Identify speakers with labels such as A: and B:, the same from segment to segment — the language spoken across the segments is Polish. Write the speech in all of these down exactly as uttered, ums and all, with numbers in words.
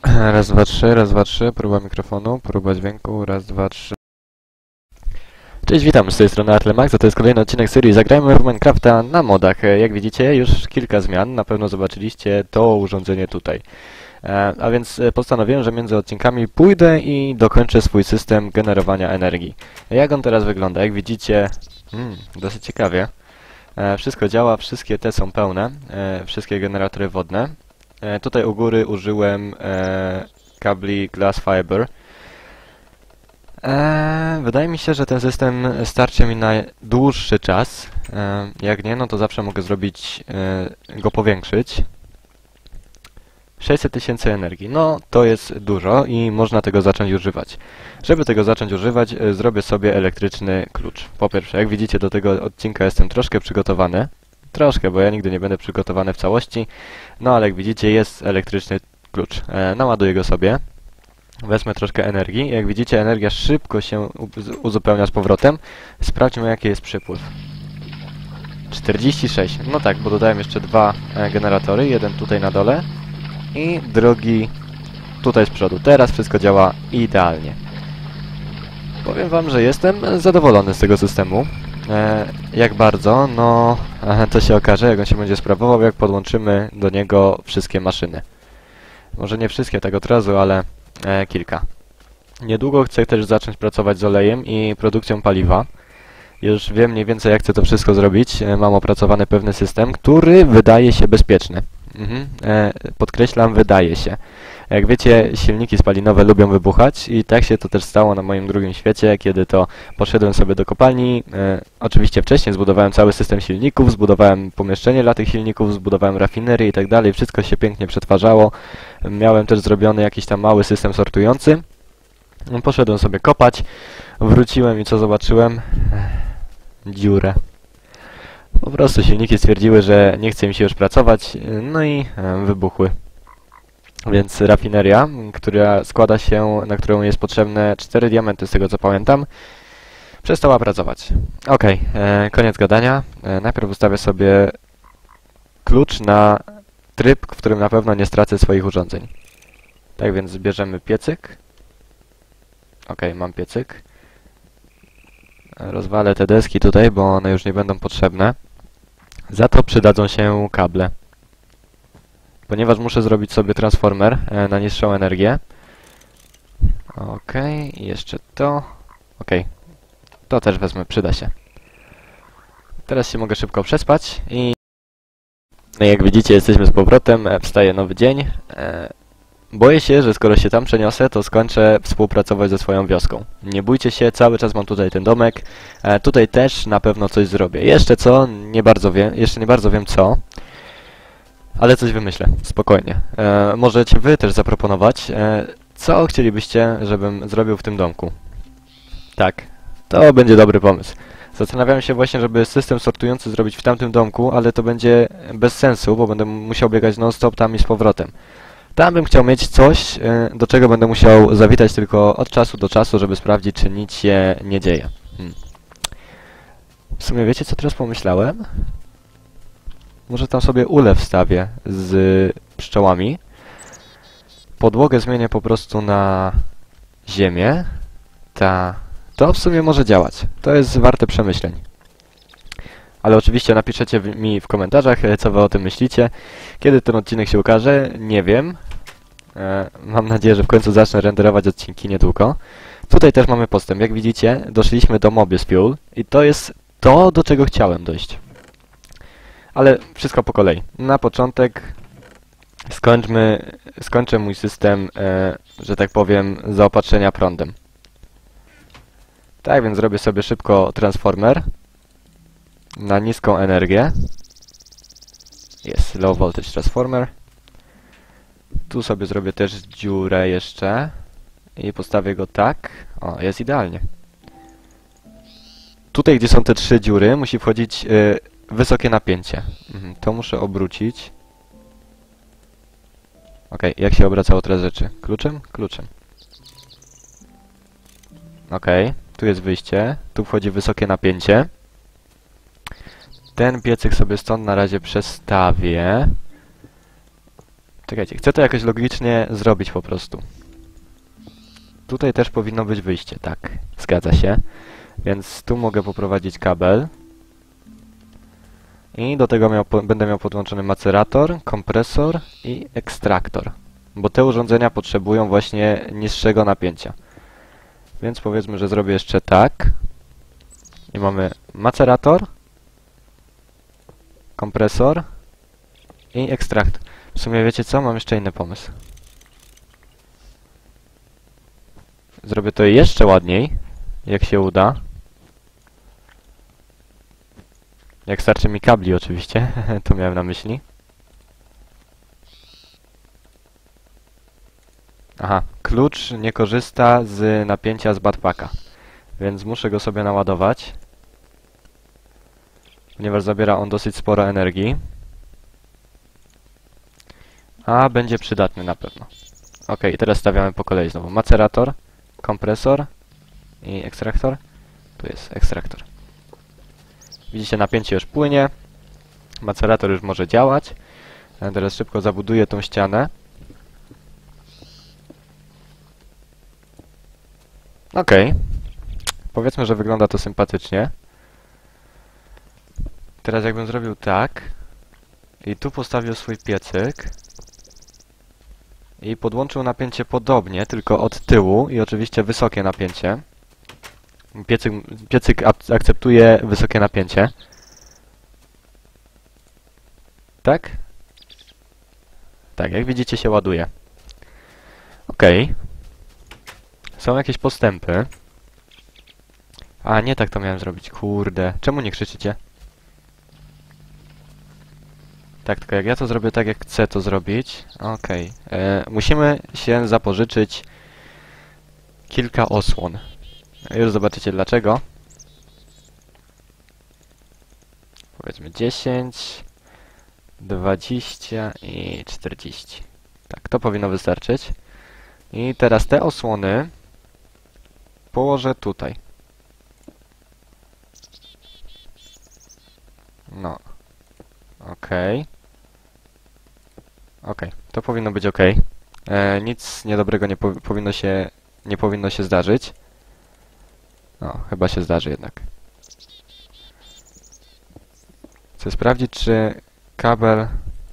A: Raz, dwa, trzy, raz, dwa, trzy, próba mikrofonu, próba dźwięku, raz, dwa, trzy. Cześć, witam, z tej strony Artlemax, a to jest kolejny odcinek serii Zagrajmy w Minecrafta na modach. Jak widzicie, już kilka zmian, na pewno zobaczyliście to urządzenie tutaj. E, a więc postanowiłem, że między odcinkami pójdę i dokończę swój system generowania energii. Jak on teraz wygląda? Jak widzicie, hmm, dosyć ciekawie. E, wszystko działa, wszystkie te są pełne, e, wszystkie generatory wodne. E, tutaj u góry użyłem e, kabli Glass Fiber. E, wydaje mi się, że ten system starczy mi na dłuższy czas. E, jak nie, no to zawsze mogę zrobić, e, go powiększyć. sześćset tysięcy energii. No, to jest dużo i można tego zacząć używać. Żeby tego zacząć używać, e, zrobię sobie elektryczny klucz. Po pierwsze, jak widzicie, do tego odcinka jestem troszkę przygotowany. Troszkę, bo ja nigdy nie będę przygotowany w całości. No, ale jak widzicie, jest elektryczny klucz. E, naładuję go sobie. Wezmę troszkę energii. Jak widzicie, energia szybko się uzupełnia z powrotem. Sprawdźmy, jaki jest przypływ. czterdzieści sześć. No tak, bo dodałem jeszcze dwa e, generatory. Jeden tutaj na dole i drugi tutaj z przodu. Teraz wszystko działa idealnie. Powiem wam, że jestem zadowolony z tego systemu. E, jak bardzo? No, e, to się okaże, jak on się będzie sprawował, jak podłączymy do niego wszystkie maszyny. Może nie wszystkie tak od razu, ale e, kilka. Niedługo chcę też zacząć pracować z olejem i produkcją paliwa. Już wiem mniej więcej, jak chcę to wszystko zrobić. E, mam opracowany pewny system, który wydaje się bezpieczny. Mhm. E, podkreślam, wydaje się. Jak wiecie, silniki spalinowe lubią wybuchać i tak się to też stało na moim drugim świecie, kiedy to poszedłem sobie do kopalni. E, oczywiście wcześniej zbudowałem cały system silników, zbudowałem pomieszczenie dla tych silników, zbudowałem rafinerię i tak dalej. Wszystko się pięknie przetwarzało. Miałem też zrobiony jakiś tam mały system sortujący. Poszedłem sobie kopać, wróciłem i co zobaczyłem? Dziurę. Po prostu silniki stwierdziły, że nie chce mi się już pracować, no i e, wybuchły. Więc rafineria, która składa się, na którą jest potrzebne cztery diamenty, z tego co pamiętam, przestała pracować. Ok, e, koniec gadania. E, najpierw ustawię sobie klucz na tryb, w którym na pewno nie stracę swoich urządzeń. Tak więc bierzemy piecyk. Ok, mam piecyk. Rozwalę te deski tutaj, bo one już nie będą potrzebne. Za to przydadzą się kable. Ponieważ muszę zrobić sobie transformer e, na niższą energię. Ok, i jeszcze to. Ok, to też wezmę, przyda się. Teraz się mogę szybko przespać i... No jak widzicie, jesteśmy z powrotem, e, wstaje nowy dzień. E, boję się, że skoro się tam przeniosę, to skończę współpracować ze swoją wioską. Nie bójcie się, cały czas mam tutaj ten domek. E, tutaj też na pewno coś zrobię. Jeszcze co? Nie bardzo wiem, jeszcze nie bardzo wiem co. Ale coś wymyślę, spokojnie. E, możecie wy też zaproponować, e, co chcielibyście, żebym zrobił w tym domku. Tak, to będzie dobry pomysł. Zastanawiałem się właśnie, żeby system sortujący zrobić w tamtym domku, ale to będzie bez sensu, bo będę musiał biegać non-stop tam i z powrotem. Tam bym chciał mieć coś, e, do czego będę musiał zawitać tylko od czasu do czasu, żeby sprawdzić, czy nic się nie dzieje. Hmm. W sumie wiecie, co teraz pomyślałem? Może tam sobie ulę wstawię z pszczołami. Podłogę zmienię po prostu na ziemię. Ta. To w sumie może działać. To jest warte przemyśleń. Ale oczywiście napiszecie mi w komentarzach, co wy o tym myślicie. Kiedy ten odcinek się ukaże, nie wiem. E, mam nadzieję, że w końcu zacznę renderować odcinki niedługo. Tutaj też mamy postęp. Jak widzicie, doszliśmy do Mobius Fuel i to jest to, do czego chciałem dojść. Ale wszystko po kolei. Na początek skończmy, skończę mój system, e, że tak powiem, zaopatrzenia prądem. Tak więc zrobię sobie szybko transformer na niską energię. Jest low voltage transformer. Tu sobie zrobię też dziurę jeszcze i postawię go tak. O, jest idealnie. Tutaj, gdzie są te trzy dziury, musi wchodzić e, wysokie napięcie. Mhm, to muszę obrócić. Ok, jak się obracało teraz rzeczy? Kluczem? Kluczem. Ok, tu jest wyjście. Tu wchodzi wysokie napięcie. Ten piecyk sobie stąd na razie przestawię. Czekajcie, chcę to jakoś logicznie zrobić po prostu. Tutaj też powinno być wyjście, tak. Zgadza się. Więc tu mogę poprowadzić kabel. I do tego miał, po, będę miał podłączony macerator, kompresor i ekstraktor. Bo te urządzenia potrzebują właśnie niższego napięcia. Więc powiedzmy, że zrobię jeszcze tak. I mamy macerator, kompresor i ekstraktor. W sumie wiecie co? Mam jeszcze inny pomysł. Zrobię to jeszcze ładniej, jak się uda. Jak starczy mi kabli oczywiście, to miałem na myśli. Aha, klucz nie korzysta z napięcia z backpacka, więc muszę go sobie naładować, ponieważ zabiera on dosyć sporo energii. A będzie przydatny na pewno. Ok, teraz stawiamy po kolei znowu macerator, kompresor i ekstraktor. Tu jest ekstraktor. Widzicie, napięcie już płynie. Macerator już może działać. A teraz szybko zabuduję tą ścianę. Ok. Powiedzmy, że wygląda to sympatycznie. Teraz jakbym zrobił tak i tu postawił swój piecyk i podłączył napięcie podobnie, tylko od tyłu i oczywiście wysokie napięcie. Piecyk, piecyk akceptuje wysokie napięcie. Tak? Tak, jak widzicie się ładuje. Ok. Są jakieś postępy. A, nie tak to miałem zrobić. Kurde. Czemu nie krzyczycie? Tak, tylko jak ja to zrobię tak, jak chcę to zrobić. Okej. Okay. Musimy się zapożyczyć kilka osłon. Już zobaczycie dlaczego. Powiedzmy dziesięć, dwadzieścia i czterdzieści. Tak, to powinno wystarczyć. I teraz te osłony położę tutaj. No. Okej. Okay. Okej, okay. To powinno być ok. E, nic niedobrego nie po powinno się nie powinno się zdarzyć. No, chyba się zdarzy jednak. Chcę sprawdzić, czy kabel,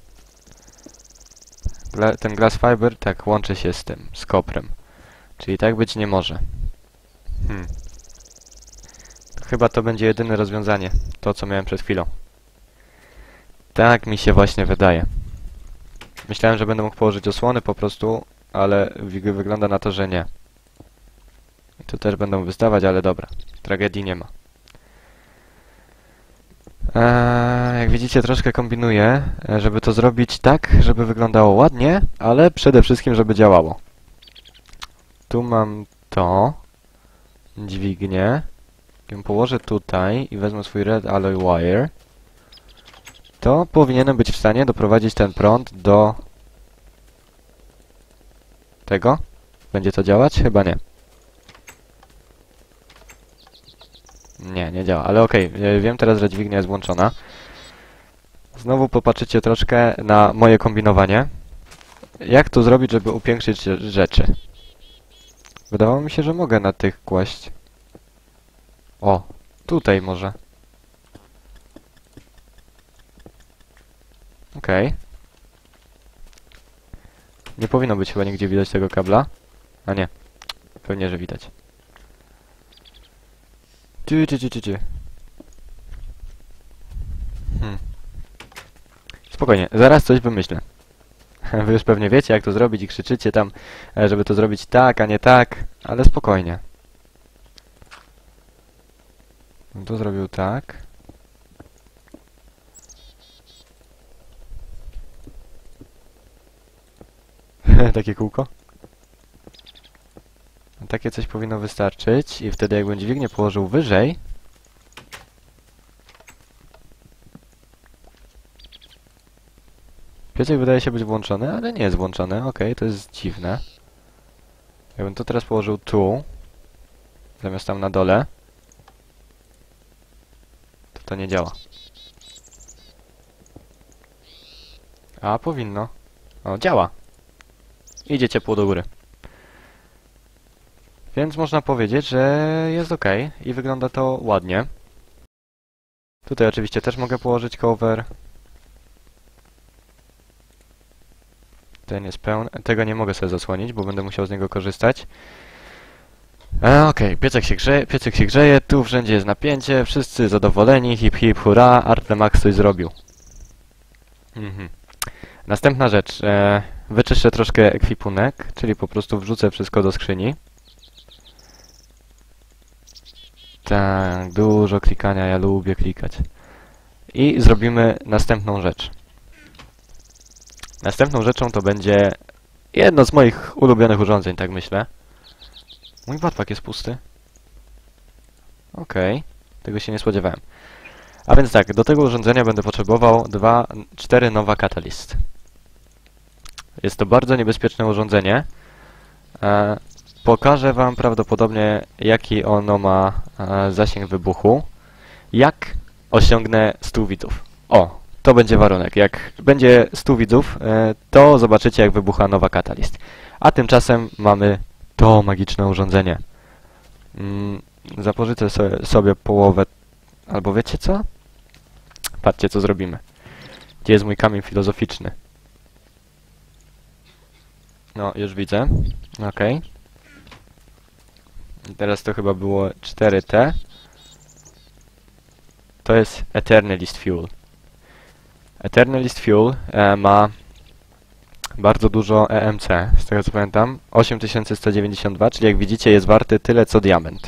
A: gla ten glass fiber, tak łączy się z tym, z koprem. Czyli tak być nie może. Hmm. To chyba to będzie jedyne rozwiązanie. To, co miałem przed chwilą. Tak mi się właśnie wydaje. Myślałem, że będę mógł położyć osłony po prostu, ale wygląda na to, że nie. I tu też będą wystawać, ale dobra. Tragedii nie ma. Eee, jak widzicie, troszkę kombinuję, żeby to zrobić tak, żeby wyglądało ładnie, ale przede wszystkim, żeby działało. Tu mam to. Dźwignię. Jak ją położę tutaj i wezmę swój red alloy wire, to powinienem być w stanie doprowadzić ten prąd do tego. Będzie to działać? Chyba nie. Nie, nie działa, ale okej, okay. Wiem teraz, że dźwignia jest włączona. Znowu popatrzycie troszkę na moje kombinowanie. Jak to zrobić, żeby upiększyć rzeczy? Wydawało mi się, że mogę na tych kłaść. O, tutaj może. Okej. Okay. Nie powinno być chyba nigdzie widać tego kabla. A nie. Pewnie, że widać. Ty, ty, ty, ty, ty. Hmm. Spokojnie, zaraz coś wymyślę. Wy już pewnie wiecie, jak to zrobić i krzyczycie tam, żeby to zrobić tak, a nie tak, ale spokojnie. To zrobił tak. Takie kółko. Takie coś powinno wystarczyć i wtedy jakbym dźwignię położył wyżej, piecek wydaje się być włączony, ale nie jest włączony. Okej, okay, to jest dziwne. Jakbym to teraz położył tu, zamiast tam na dole, to to nie działa. A powinno. O, działa. Idzie ciepło do góry. Więc można powiedzieć, że jest ok i wygląda to ładnie. Tutaj oczywiście też mogę położyć cover. Ten jest pełny. Tego nie mogę sobie zasłonić, bo będę musiał z niego korzystać. E, Okej, okay. Piecek się grzeje, piecyk się grzeje, tu wszędzie jest napięcie, wszyscy zadowoleni, hip hip hurra, Artemax coś zrobił. Mhm. Następna rzecz. E, wyczyszczę troszkę ekwipunek, czyli po prostu wrzucę wszystko do skrzyni. Tak, dużo klikania, ja lubię klikać. I zrobimy następną rzecz. Następną rzeczą to będzie jedno z moich ulubionych urządzeń, tak myślę. Mój backpack jest pusty. Okej, okay. Tego się nie spodziewałem. A więc tak, do tego urządzenia będę potrzebował dwa, cztery Nova Catalyst. Jest to bardzo niebezpieczne urządzenie. E, pokażę wam prawdopodobnie, jaki ono ma e, zasięg wybuchu. Jak osiągnę stu widzów. O, to będzie warunek. Jak będzie stu widzów, e, to zobaczycie, jak wybucha Nova Catalyst. A tymczasem mamy to magiczne urządzenie. Mm, zapożyczę sobie, sobie połowę... Albo wiecie co? Patrzcie, co zrobimy. Gdzie jest mój kamień filozoficzny? No, już widzę. Okej. Okay. Teraz to chyba było cztery T. To jest Eternalist Fuel. Eternalist Fuel e, ma bardzo dużo E M C, z tego co pamiętam. osiem tysięcy sto dziewięćdziesiąt dwa, czyli jak widzicie jest warty tyle co diament.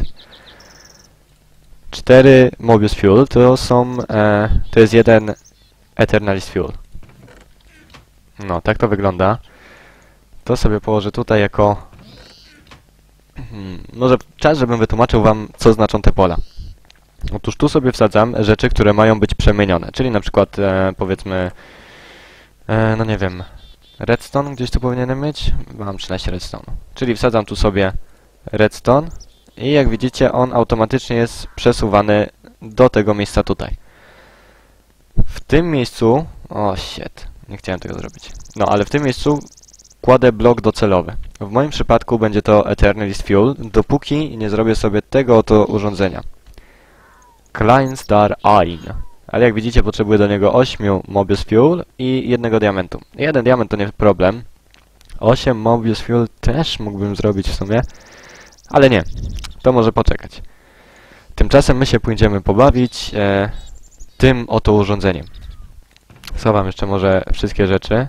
A: cztery Mobius Fuel to są... E, to jest jeden Eternalist Fuel. No, tak to wygląda. To sobie położę tutaj jako... Hmm, może czas, żebym wytłumaczył wam, co znaczą te pola. Otóż tu sobie wsadzam rzeczy, które mają być przemienione, czyli na przykład, e, powiedzmy, e, no nie wiem, redstone gdzieś tu powinienem mieć? Mam trzynaście redstone. Czyli wsadzam tu sobie redstone i jak widzicie, on automatycznie jest przesuwany do tego miejsca tutaj. W tym miejscu... O, shit, nie chciałem tego zrobić. No, ale w tym miejscu kładę blok docelowy. W moim przypadku będzie to Eternalist Fuel, dopóki nie zrobię sobie tego oto urządzenia. Klein Star Ein. Ale jak widzicie, potrzebuję do niego ośmiu Mobius Fuel i jednego diamentu. Jeden diament to nie problem. osiem Mobius Fuel też mógłbym zrobić w sumie, ale nie. To może poczekać. Tymczasem my się pójdziemy pobawić e, tym oto urządzeniem. Schowam jeszcze może wszystkie rzeczy.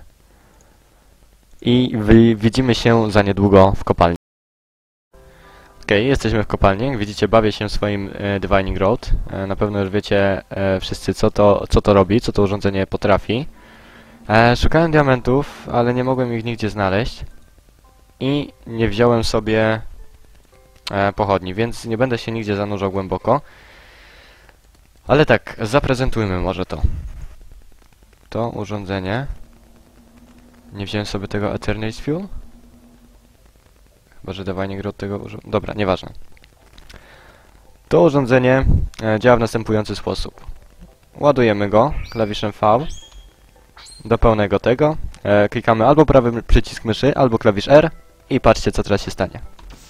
A: I widzimy się za niedługo w kopalni. Okej, okay, jesteśmy w kopalni. Jak widzicie, bawię się swoim e, Divining Rod. E, na pewno już wiecie e, wszyscy, co to, co to robi, co to urządzenie potrafi. E, szukałem diamentów, ale nie mogłem ich nigdzie znaleźć. I nie wziąłem sobie e, pochodni, więc nie będę się nigdzie zanurzał głęboko. Ale tak, zaprezentujmy może to. To urządzenie. Nie wziąłem sobie tego Eternalist Fuel? Chyba, że Divining Rod tego użył. Dobra, nieważne. To urządzenie e, działa w następujący sposób. Ładujemy go klawiszem V do pełnego tego. E, klikamy albo prawy przycisk myszy, albo klawisz R i patrzcie, co teraz się stanie.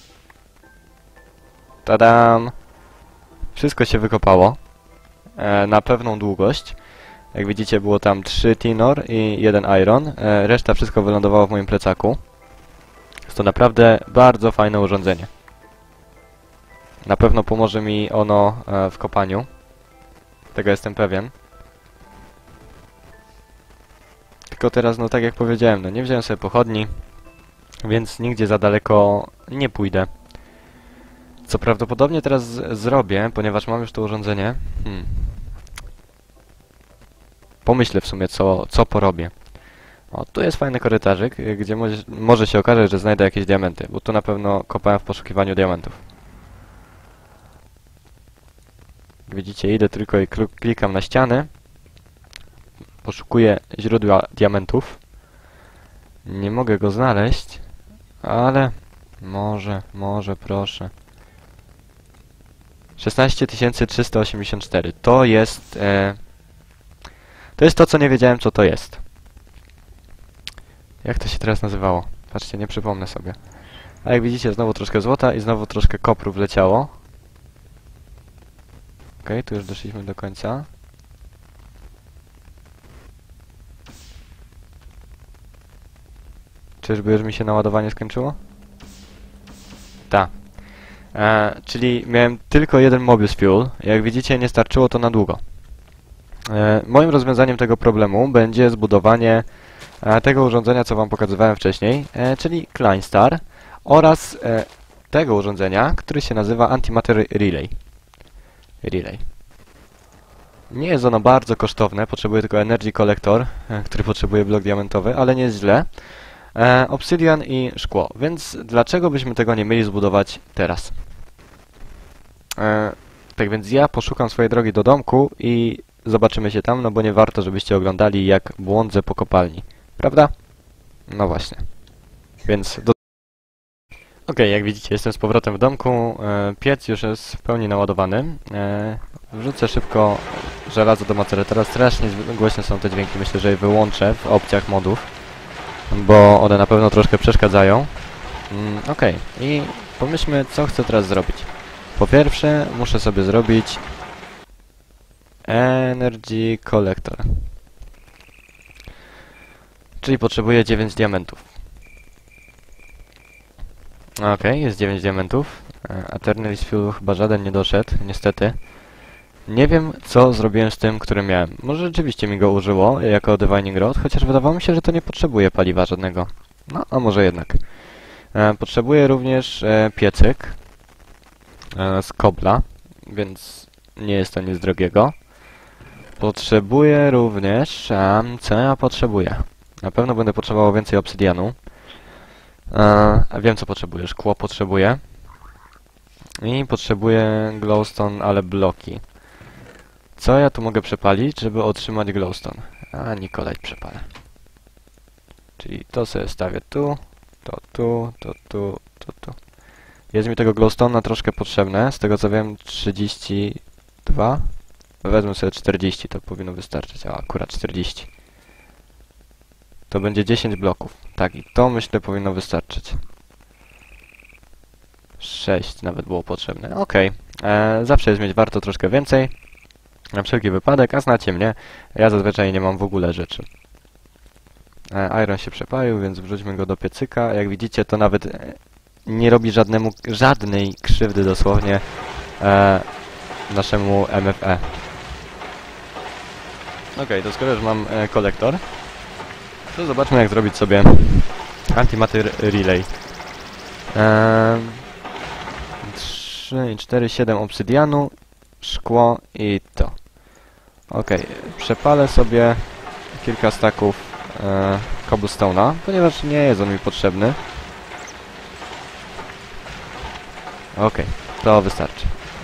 A: Tadam! Wszystko się wykopało e, na pewną długość. Jak widzicie, było tam trzy Tinor i jeden Iron. E, reszta wszystko wylądowało w moim plecaku. Jest to naprawdę bardzo fajne urządzenie. Na pewno pomoże mi ono e, w kopaniu. Tego jestem pewien. Tylko teraz, no tak jak powiedziałem, no nie wziąłem sobie pochodni, więc nigdzie za daleko nie pójdę. Co prawdopodobnie teraz zrobię, ponieważ mam już to urządzenie. Hmm. Pomyślę w sumie, co, co porobię. O, tu jest fajny korytarzyk, gdzie mo może się okazać, że znajdę jakieś diamenty, bo tu na pewno kopałem w poszukiwaniu diamentów. Jak widzicie, idę tylko i klikam na ściany. Poszukuję źródła diamentów. Nie mogę go znaleźć, ale może, może, proszę. szesnaście tysięcy trzysta osiemdziesiąt cztery. To jest... E, to jest to, co nie wiedziałem, co to jest. Jak to się teraz nazywało? Patrzcie, nie przypomnę sobie. A jak widzicie, znowu troszkę złota i znowu troszkę kopru wleciało. Okej, tu już doszliśmy do końca. Czyżby już mi się naładowanie skończyło? Tak. E, czyli miałem tylko jeden Mobius Fuel. Jak widzicie, nie starczyło to na długo. E, moim rozwiązaniem tego problemu będzie zbudowanie e, tego urządzenia, co wam pokazywałem wcześniej, e, czyli Kleinstar oraz e, tego urządzenia, który się nazywa Antimatter Relay. Relay. Nie jest ono bardzo kosztowne, potrzebuje tylko Energy Collector, e, który potrzebuje blok diamentowy, ale nie jest źle. E, obsydian i szkło, więc dlaczego byśmy tego nie mieli zbudować teraz? E, tak więc ja poszukam swojej drogi do domku i zobaczymy się tam, no bo nie warto, żebyście oglądali, jak błądzę po kopalni. Prawda? No właśnie. Więc do... Ok, jak widzicie, jestem z powrotem w domku. E, piec już jest w pełni naładowany. E, wrzucę szybko żelazo do maceratora. Strasznie głośne są te dźwięki. Myślę, że je wyłączę w opcjach modów, bo one na pewno troszkę przeszkadzają. Mm, ok, i pomyślmy, co chcę teraz zrobić. Po pierwsze, muszę sobie zrobić Energy Collector. Czyli potrzebuję dziewięć diamentów. Ok, jest dziewięć diamentów. Eternalist Fuel chyba żaden nie doszedł, niestety. Nie wiem, co zrobiłem z tym, który miałem. Może rzeczywiście mi go użyło jako Divining Rod, chociaż wydawało mi się, że to nie potrzebuje paliwa żadnego. No, a może jednak. E, potrzebuję również e, piecyk e, z kobla, więc nie jest to nic drogiego. Potrzebuję również... A, co ja potrzebuję? Na pewno będę potrzebował więcej obsydianu. E, a wiem, co potrzebuję. Szkło potrzebuję. I potrzebuję glowstone, ale bloki. Co ja tu mogę przepalić, żeby otrzymać glowstone? A, Nikolaj przepalę. Czyli to sobie stawię tu, to tu, to tu, to tu. Jest mi tego glowstone'a troszkę potrzebne, z tego co wiem trzydzieści dwa. Wezmę sobie czterdzieści, to powinno wystarczyć, a akurat czterdzieści. To będzie dziesięć bloków. Tak, i to myślę powinno wystarczyć. sześć nawet było potrzebne. Okej, okay. Zawsze jest mieć warto troszkę więcej. Na wszelki wypadek, a znacie mnie, ja zazwyczaj nie mam w ogóle rzeczy. E, iron się przepalił, więc wrzućmy go do piecyka. Jak widzicie, to nawet e, nie robi żadnemu, żadnej krzywdy dosłownie e, naszemu M F E. Ok, to skoro już mam e, kolektor, to zobaczmy, jak zrobić sobie Antimatter Relay. E, trzy, cztery, siedem obsydianu, szkło i to. Ok, przepalę sobie kilka staków e, cobblestone'a, ponieważ nie jest on mi potrzebny. Ok, to wystarczy.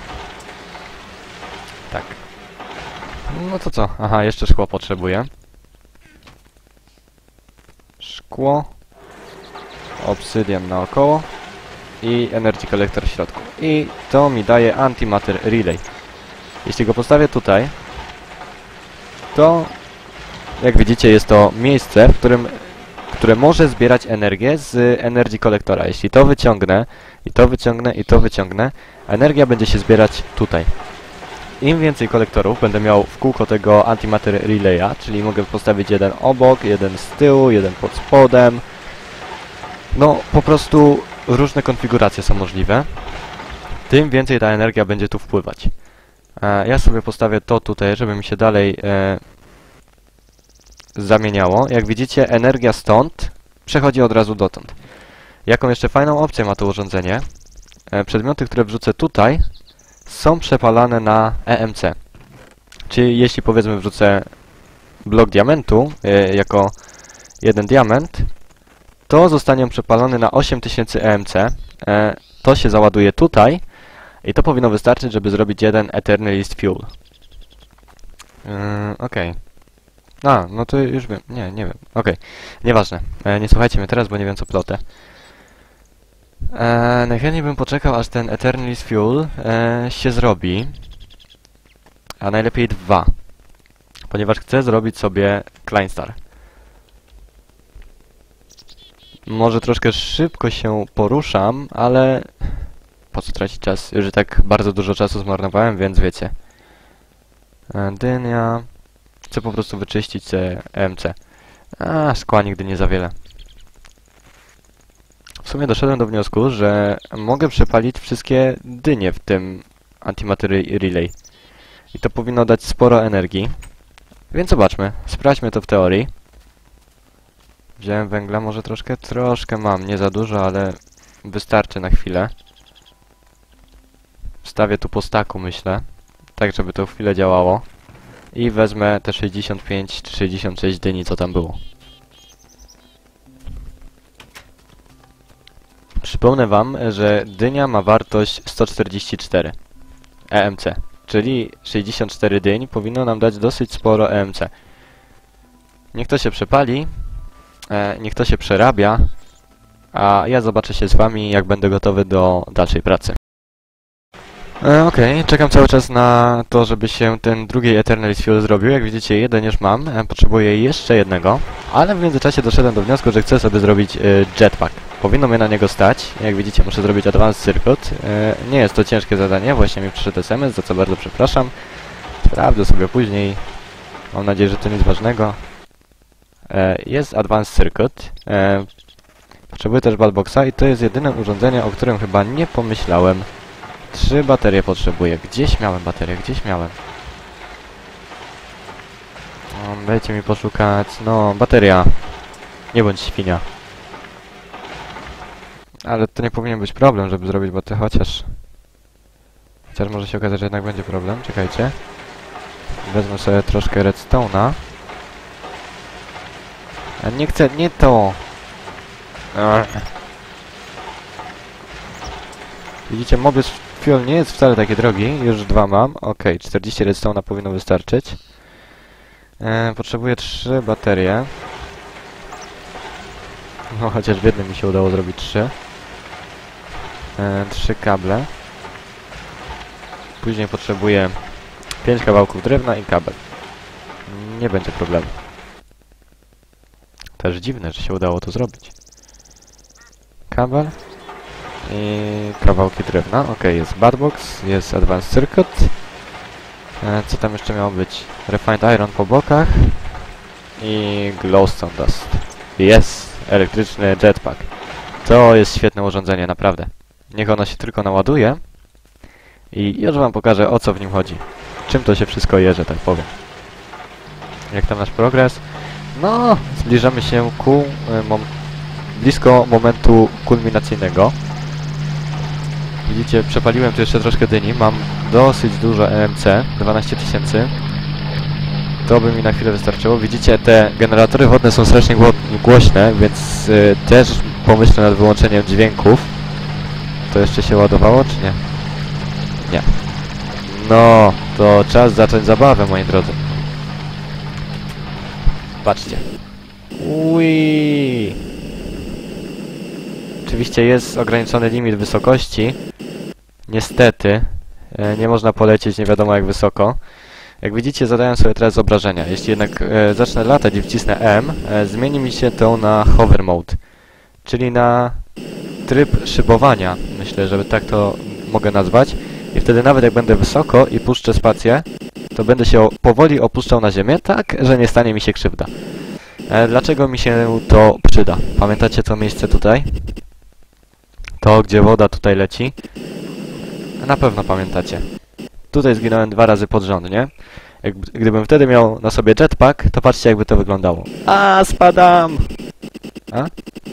A: Tak. No to co? Aha, jeszcze szkło potrzebuję. Szkło, obsydian naokoło i Energy Collector w środku. I to mi daje Antimatter Relay. Jeśli go postawię tutaj, to jak widzicie jest to miejsce, w którym, które może zbierać energię z Energy Collectora. Jeśli to wyciągnę, i to wyciągnę, i to wyciągnę, energia będzie się zbierać tutaj. Im więcej kolektorów będę miał w kółko tego Antimatter Relaya, czyli mogę postawić jeden obok, jeden z tyłu, jeden pod spodem. No, po prostu różne konfiguracje są możliwe. Tym więcej ta energia będzie tu wpływać. E, ja sobie postawię to tutaj, żeby mi się dalej e, zamieniało. Jak widzicie, energia stąd przechodzi od razu dotąd. Jaką jeszcze fajną opcję ma to urządzenie? E, przedmioty, które wrzucę tutaj, są przepalane na E M C. Czyli jeśli powiedzmy wrzucę blok diamentu e, jako jeden diament, to zostanie on przepalony na osiem tysięcy E M C. E, to się załaduje tutaj i to powinno wystarczyć, żeby zrobić jeden Eternalist Fuel. Yy, Okej. Okay. A, no to już wiem. Nie, nie wiem. Okej. Okay. Nieważne. E, nie słuchajcie mnie teraz, bo nie wiem co plotę. E, najchętniej bym poczekał, aż ten Eternalist Fuel e, się zrobi. A najlepiej dwa. Ponieważ chcę zrobić sobie Kleinstar. Może troszkę szybko się poruszam, ale po co tracić czas? Już i tak bardzo dużo czasu zmarnowałem, więc wiecie. E, Dynia. Chcę po prostu wyczyścić te E M C. A, szkła nigdy nie za wiele. W sumie doszedłem do wniosku, że mogę przepalić wszystkie dynie w tym Antimatery Relay. I to powinno dać sporo energii. Więc zobaczmy. Sprawdźmy to w teorii. Wziąłem węgla, może troszkę? Troszkę mam, nie za dużo, ale wystarczy na chwilę. Wstawię tu po staku, myślę. Tak, żeby to chwilę działało. I wezmę te sześćdziesiąt pięć czy sześćdziesiąt sześć dyni, co tam było. Przypomnę wam, że dynia ma wartość sto czterdzieści cztery E M C. Czyli sześćdziesiąt cztery dyń powinno nam dać dosyć sporo E M C. Niech to się przepali. E, niech to się przerabia. A ja zobaczę się z wami, jak będę gotowy do dalszej pracy. E, Okej, okay. Czekam cały czas na to, żeby się ten drugi Eternal Fuel zrobił. Jak widzicie, jeden już mam, e, potrzebuję jeszcze jednego. Ale w międzyczasie doszedłem do wniosku, że chcę sobie zrobić e, jetpack. Powinno mnie na niego stać. Jak widzicie, muszę zrobić Advanced Circuit. E, nie jest to ciężkie zadanie, właśnie mi przyszedł S M S, za co bardzo przepraszam. Sprawdzę sobie później. Mam nadzieję, że to nic ważnego. E, jest Advanced Circuit. E, potrzebuję też Batboxa i to jest jedyne urządzenie, o którym chyba nie pomyślałem. Trzy baterie potrzebuję. Gdzieś miałem baterię, gdzieś miałem. No, dajcie mi poszukać. No, bateria. Nie bądź świnia. Ale to nie powinien być problem, żeby zrobić baterię, chociaż... Chociaż może się okazać, że jednak będzie problem. Czekajcie. Wezmę sobie troszkę redstone'a. A nie chcę, nie to! Ach. Widzicie, Mobius Fuel nie jest wcale taki drogi. Już dwa mam. Ok, czterdzieści redstone'a powinno wystarczyć. E, potrzebuję trzy baterie. No, chociaż w jednym mi się udało zrobić trzy. E, trzy kable. Później potrzebuję pięć kawałków drewna i kabel. Nie będzie problemu. Też dziwne, że się udało to zrobić. Kabel. I kawałki drewna. Ok, jest Batbox, jest Advanced Circuit. E, co tam jeszcze miało być? Refined Iron po bokach. I Glowstone Dust. Jest! Elektryczny jetpack. To jest świetne urządzenie, naprawdę. Niech ono się tylko naładuje. I już wam pokażę, o co w nim chodzi. Czym to się wszystko je, że tak powiem. Jak tam nasz progres? No, zbliżamy się ku... Y, mom blisko momentu kulminacyjnego. Widzicie, przepaliłem tu jeszcze troszkę dyni. Mam dosyć dużo E M C. dwanaście tysięcy. To by mi na chwilę wystarczyło. Widzicie, te generatory wodne są strasznie głośne, więc y, też pomyślę nad wyłączeniem dźwięków. To jeszcze się ładowało, czy nie? Nie. No, to czas zacząć zabawę, moi drodzy. Patrzcie. Ui. Oczywiście jest ograniczony limit wysokości. Niestety. E, nie można polecieć nie wiadomo jak wysoko. Jak widzicie, zadaję sobie teraz obrażenia. Jeśli jednak e, zacznę latać i wcisnę M, e, zmieni mi się to na hover mode. Czyli na tryb szybowania. Myślę, że tak to mogę nazwać. I wtedy nawet jak będę wysoko i puszczę spację, to będę się powoli opuszczał na ziemię, tak, że nie stanie mi się krzywda. E, dlaczego mi się to przyda? Pamiętacie to miejsce tutaj? To, gdzie woda tutaj leci? Na pewno pamiętacie. Tutaj zginąłem dwa razy pod rząd, nie? Jak, gdybym wtedy miał na sobie jetpack, to patrzcie jakby to wyglądało. A, spadam! A?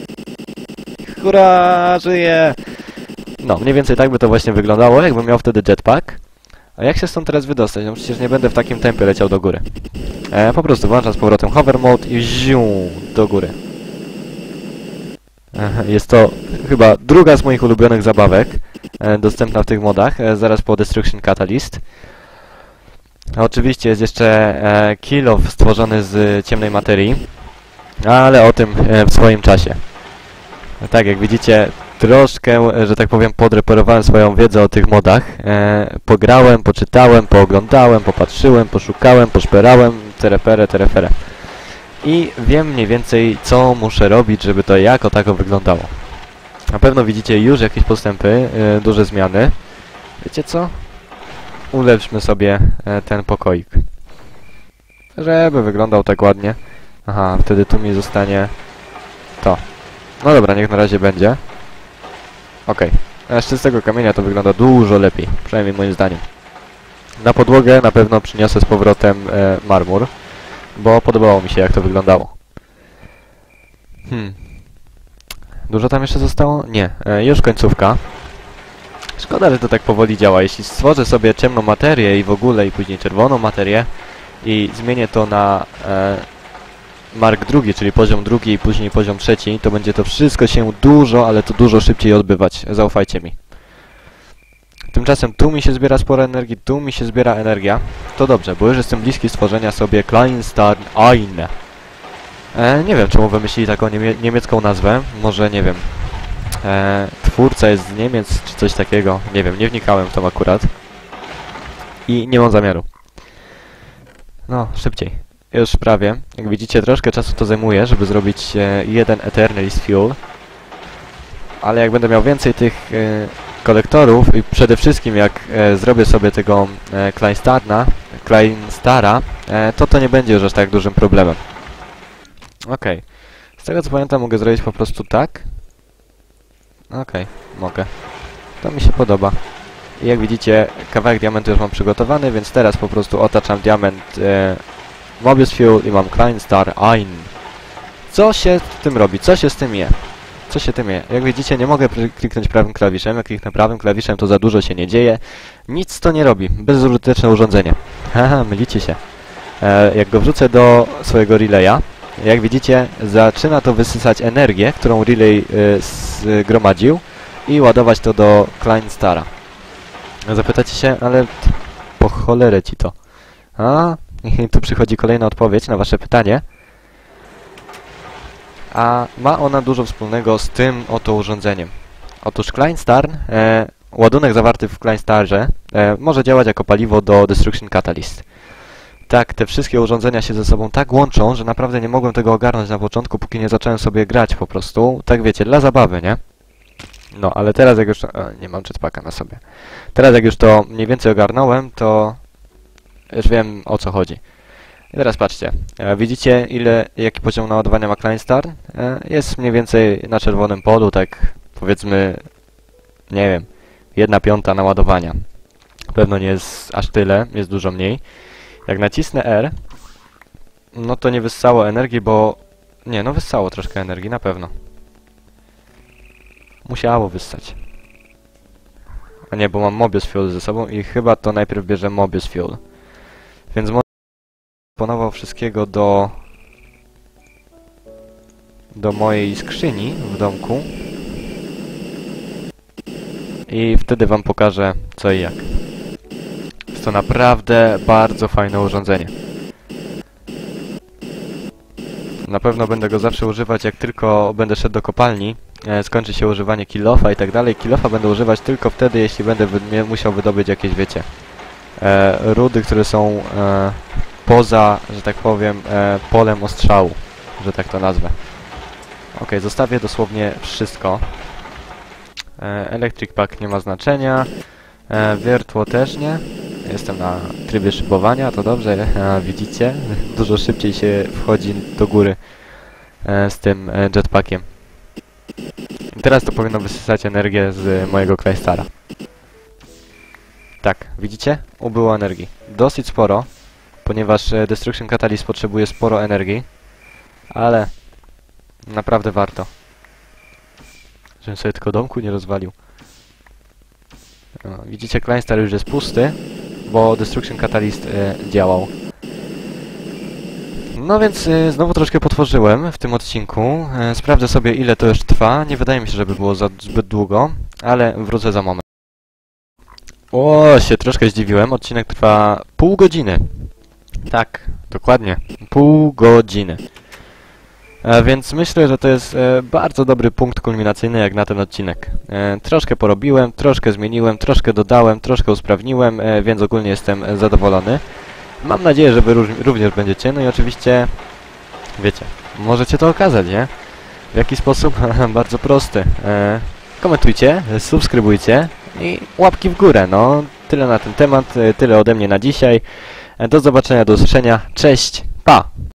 A: Hurra, żyję! No, mniej więcej tak by to właśnie wyglądało, jakbym miał wtedy jetpack. A jak się stąd teraz wydostać? No przecież nie będę w takim tempie leciał do góry. E, po prostu włączam z powrotem hover mode i ziu do góry. E, jest to chyba druga z moich ulubionych zabawek, e, dostępna w tych modach, e, zaraz po Destruction Catalyst. A oczywiście jest jeszcze e, Kill Off stworzony z ciemnej materii, ale o tym e, w swoim czasie. E, tak, jak widzicie, troszkę, że tak powiem, podreperowałem swoją wiedzę o tych modach. E, pograłem, poczytałem, pooglądałem, popatrzyłem, poszukałem, poszperałem, tereperę, tereferę. I wiem mniej więcej, co muszę robić, żeby to jako tako wyglądało. Na pewno widzicie już jakieś postępy, yy, duże zmiany. Wiecie co? Ulepszmy sobie yy, ten pokoik. Żeby wyglądał tak ładnie. Aha, wtedy tu mi zostanie to. No dobra, niech na razie będzie. Okej. Okay. Z czystego kamienia to wygląda dużo lepiej, przynajmniej moim zdaniem. Na podłogę na pewno przyniosę z powrotem e, marmur, bo podobało mi się, jak to wyglądało. Hmm. Dużo tam jeszcze zostało? Nie. E, już końcówka. Szkoda, że to tak powoli działa. Jeśli stworzę sobie ciemną materię i w ogóle, i później czerwoną materię i zmienię to na e, mark drugi, czyli poziom drugi i później poziom trzeci, to będzie to wszystko się dużo, ale to dużo szybciej odbywać. Zaufajcie mi. Tymczasem tu mi się zbiera sporo energii, tu mi się zbiera energia. To dobrze, bo już jestem bliski stworzenia sobie Kleinstern eins. E, nie wiem, czemu wymyślili taką niemie niemiecką nazwę. Może, nie wiem, e, twórca jest z Niemiec, czy coś takiego. Nie wiem, nie wnikałem w to akurat. I nie mam zamiaru. No, szybciej. Już prawie. Jak widzicie, troszkę czasu to zajmuje, żeby zrobić e, jeden Eternalist Fuel. Ale jak będę miał więcej tych e, kolektorów i przede wszystkim jak e, zrobię sobie tego e, Kleinstara, Kleinstara e, to to nie będzie już aż tak dużym problemem. Okej. Okay. Z tego co pamiętam mogę zrobić po prostu tak. Okej, okay, mogę. To mi się podoba. I jak widzicie, kawałek diamentu już mam przygotowany, więc teraz po prostu otaczam diament e, Mobius Fuel i mam Kleinstar eins. Co się z tym robi? Co się z tym je? Co się tym je? Jak widzicie, nie mogę kliknąć prawym klawiszem. Jak kliknę prawym klawiszem, to za dużo się nie dzieje. Nic to nie robi. Bezużyteczne urządzenie. Haha, mylicie się. E, jak go wrzucę do swojego relaya, jak widzicie, zaczyna to wysysać energię, którą relay y, zgromadził i ładować to do Kleinstara. Zapytacie się, ale po cholerę ci to. A, i tu przychodzi kolejna odpowiedź na wasze pytanie. A ma ona dużo wspólnego z tym oto urządzeniem. Otóż Kleinstarn, e, ładunek zawarty w Kleinstarze e, może działać jako paliwo do Destruction Catalyst. Tak, te wszystkie urządzenia się ze sobą tak łączą, że naprawdę nie mogłem tego ogarnąć na początku, póki nie zacząłem sobie grać po prostu. Tak wiecie, dla zabawy, nie? No, ale teraz jak już... O, nie mam jetpacka na sobie. Teraz jak już to mniej więcej ogarnąłem, to już wiem, o co chodzi. I teraz patrzcie. E, widzicie, ile, jaki poziom naładowania ma Kleinstar? E, jest mniej więcej na czerwonym polu, tak powiedzmy, nie wiem, jedna piąta naładowania. Pewno nie jest aż tyle, jest dużo mniej. Jak nacisnę R, no to nie wyssało energii, bo... Nie, no wyssało troszkę energii, na pewno. Musiało wyssać. A nie, bo mam Mobius Fuel ze sobą i chyba to najpierw bierze Mobius Fuel. Więc może ponował wszystkiego do... do mojej skrzyni w domku. I wtedy wam pokażę co i jak. Jest to naprawdę bardzo fajne urządzenie. Na pewno będę go zawsze używać, jak tylko będę szedł do kopalni. E, skończy się używanie kill-offa i tak dalej. Kill-offa będę używać tylko wtedy, jeśli będę wy musiał wydobyć jakieś, wiecie, e, rudy, które są e, poza, że tak powiem, e, polem ostrzału, że tak to nazwę. Ok, zostawię dosłownie wszystko. E, Electric Pack nie ma znaczenia. E, wiertło też nie. Jestem na trybie szybowania, to dobrze, a widzicie? Dużo szybciej się wchodzi do góry e, z tym e, jetpackiem. I teraz to powinno wysysać energię z mojego Kleinstara. Tak, widzicie? Ubyło energii. Dosyć sporo, ponieważ e, Destruction Catalyst potrzebuje sporo energii, ale naprawdę warto. Żebym sobie tylko domku nie rozwalił. No, widzicie, Kleinstar już jest pusty, bo Destruction Catalyst e, działał. No więc e, znowu troszkę potworzyłem w tym odcinku. E, sprawdzę sobie, ile to już trwa. Nie wydaje mi się, żeby było za zbyt długo, ale wrócę za moment. O, się troszkę zdziwiłem. Odcinek trwa pół godziny. Tak, dokładnie. Pół godziny. E, więc myślę, że to jest e, bardzo dobry punkt kulminacyjny jak na ten odcinek. E, troszkę porobiłem, troszkę zmieniłem, troszkę dodałem, troszkę usprawniłem, e, więc ogólnie jestem zadowolony. Mam nadzieję, że wy również będziecie. No i oczywiście wiecie, możecie to okazać, nie? W jaki sposób? Bardzo prosty. E, komentujcie, subskrybujcie i łapki w górę, no. Tyle na ten temat, tyle ode mnie na dzisiaj. E, do zobaczenia, do usłyszenia. Cześć, pa!